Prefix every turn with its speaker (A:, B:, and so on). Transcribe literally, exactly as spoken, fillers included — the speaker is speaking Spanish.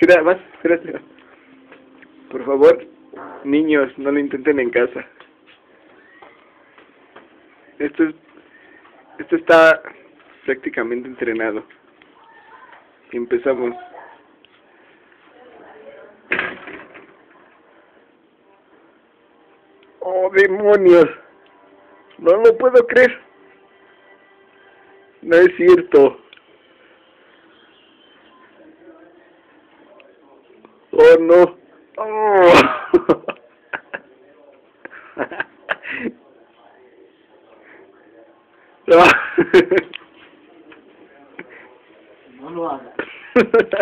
A: Mira, más, espérate. Por favor, niños, no lo intenten en casa. Esto es, esto está prácticamente entrenado. Empezamos. ¡Oh, demonios! No lo puedo creer. No es cierto. Oh, no. Oh.
B: No lo hagas.